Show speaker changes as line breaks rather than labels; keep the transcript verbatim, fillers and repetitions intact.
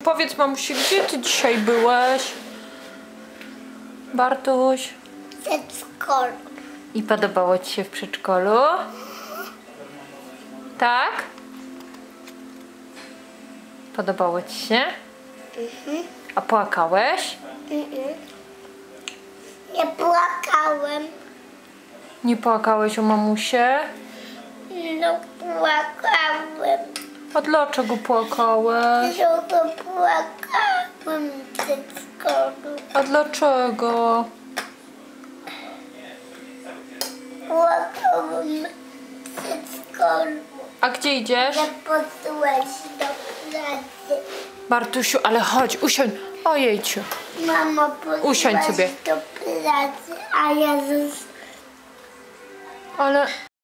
powiedz mamusi, gdzie ty dzisiaj byłeś? Bartuś.
W przedszkolu.
I podobało ci się w przedszkolu? Tak? Podobało ci się?
Mhm.
A płakałeś?
Mhm. Nie płakałem.
Nie płakałeś o mamusie?
No płakałem.
A dlaczego płakałeś?
Dlaczego płakałem w przedszkolu?
A dlaczego?
Płakałem w przedszkolu.
A gdzie idziesz?
Nie posyłać do pracy.
Bartusiu, ale chodź, usiądź. Ojejciu.
Mama
Usiądź
posyłać
sobie.
do pracy, a ja zostanę.
Ale